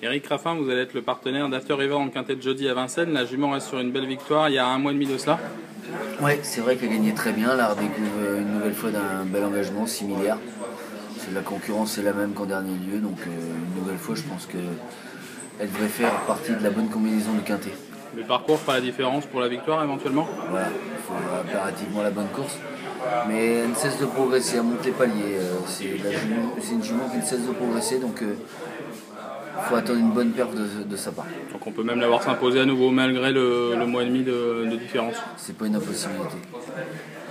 Eric Raffin, vous allez être le partenaire d'After River en quintet de jeudi à Vincennes. La jument reste sur une belle victoire il y a un mois et demi de cela. Ouais, c'est vrai qu'elle gagnait très bien. Là, elle redécouvre une nouvelle fois d'un bel engagement, 6 milliards. La concurrence est la même qu'en dernier lieu, donc une nouvelle fois, je pense qu'elle devrait faire partie de la bonne combinaison du quintet. Le parcours fera la différence pour la victoire éventuellement. Voilà, il faut impérativement la bonne course. Mais elle ne cesse de progresser, elle monte les paliers. C'est une jument qui ne cesse de progresser, donc il faut attendre une bonne perf de sa part. Donc on peut même l'avoir s'imposer à nouveau malgré le mois et demi de différence. C'est pas une impossibilité.